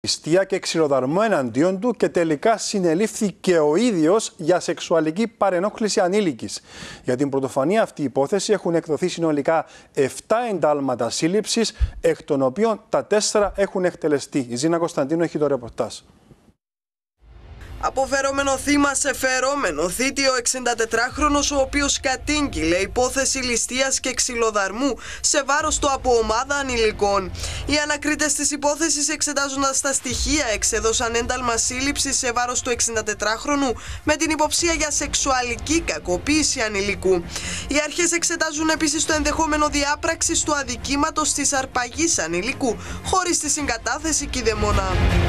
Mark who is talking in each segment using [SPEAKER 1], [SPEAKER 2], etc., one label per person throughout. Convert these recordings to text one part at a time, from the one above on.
[SPEAKER 1] Ληστεία και ξυλοδαρμό εναντίον του και τελικά συνελήφθηκε ο ίδιος για σεξουαλική παρενόχληση ανήλικης. Για την πρωτοφανή αυτή υπόθεση έχουν εκδοθεί συνολικά 7 εντάλματα σύλληψης, εκ των οποίων τα 4 έχουν εκτελεστεί. Η Ζήνα Κωνσταντίνου έχει το ρεπορτάζ.
[SPEAKER 2] Αποφερόμενο θύμα σε φερόμενο θήτη ο 64χρονος, ο οποίος κατήγγειλε υπόθεση ληστείας και ξυλοδαρμού σε βάρος του από ομάδα ανηλικών. Οι ανακρίτες της υπόθεσης, εξετάζοντας τα στοιχεία, εξέδωσαν ένταλμα σύλληψης σε βάρος του 64χρονου με την υποψία για σεξουαλική κακοποίηση ανηλικού. Οι αρχές εξετάζουν επίσης το ενδεχόμενο διάπραξης του αδικήματος της αρπαγής ανηλικού χωρίς τη συγκατάθεση κηδεμόνα.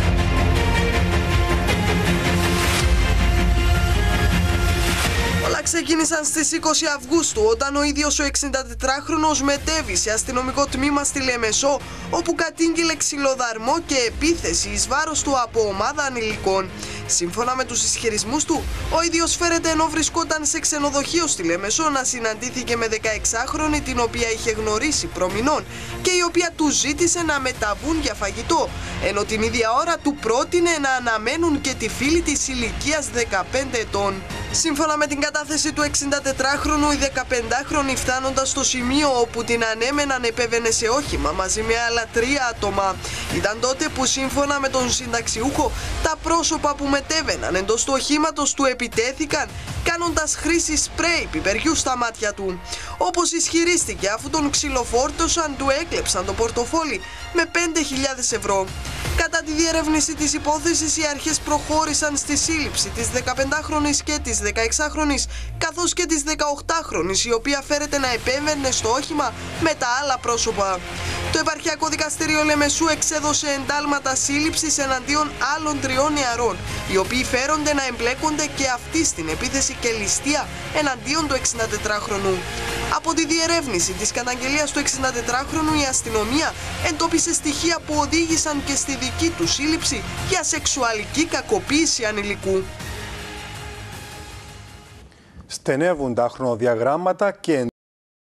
[SPEAKER 2] Όλα ξεκίνησαν στις 20 Αυγούστου, όταν ο ίδιος ο 64χρονος μετέβη σε αστυνομικό τμήμα στη Λεμεσό, όπου κατήγγειλε ξυλοδαρμό και επίθεση εις βάρος του από ομάδα ανηλικών. Σύμφωνα με τους ισχυρισμούς του, ο ίδιος φέρεται ενώ βρισκόταν σε ξενοδοχείο στη Λεμεσό να συναντήθηκε με 16χρονη, την οποία είχε γνωρίσει προμηνών και η οποία του ζήτησε να μεταβούν για φαγητό, ενώ την ίδια ώρα του πρότεινε να αναμένουν και τη φίλη της ηλικίας 15 ετών. Σύμφωνα με την κατάθεση του 64χρονου, η 15χρονη, φτάνοντας στο σημείο όπου την ανέμεναν, επέβαινε σε όχημα μαζί με άλλα 3 άτομα. Ήταν τότε που, σύμφωνα με τον συνταξιούχο, τα πρόσωπα που μετέβαιναν εντός του οχήματος του επιτέθηκαν, κάνοντας χρήση σπρέι πιπεριού στα μάτια του. Όπως ισχυρίστηκε, αφού τον ξυλοφόρτωσαν, του έκλεψαν το πορτοφόλι με 5.000 ευρώ. Κατά τη διερεύνηση της υπόθεσης, οι αρχές προχώρησαν στη σύλληψη της 15χρονης και της 16χρονης, καθώς και της 18χρονης, η οποία φέρεται να επέμβαινε στο όχημα με τα άλλα πρόσωπα. Το Επαρχιακό Δικαστήριο Λεμεσού εξέδωσε εντάλματα σύλληψης εναντίον άλλων 3 νεαρών, οι οποίοι φέρονται να εμπλέκονται και αυτοί στην επίθεση και ληστεία εναντίον του 64χρονου. Από τη διερεύνηση της καταγγελίας του 64χρονου, η αστυνομία εντόπισε στοιχεία που οδήγησαν και στη δική του σύλληψη για σεξουαλική κακοποίηση ανηλικού.
[SPEAKER 1] Στενεύουν τα χρονοδιαγράμματα και